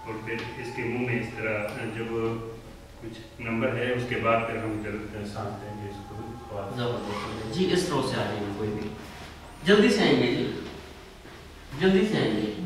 और फिर इसके मुंह में इस तरह जब कुछ नंबर है उसके बाद फिर हम जब सांस लेंगे इसको जबरदस्त जी। इस तरह से आ जाएंगे, कोई भी जल्दी से आएंगे जी, जल्दी से आएंगे।